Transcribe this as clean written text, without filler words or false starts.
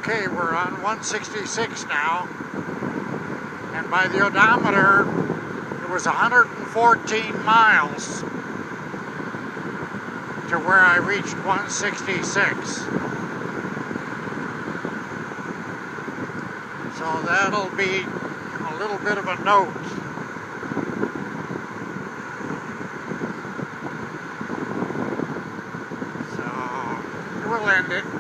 Okay, we're on 166 now, and by the odometer, it was 114 miles to where I reached 166. So that'll be a little bit of a note. So we'll end it.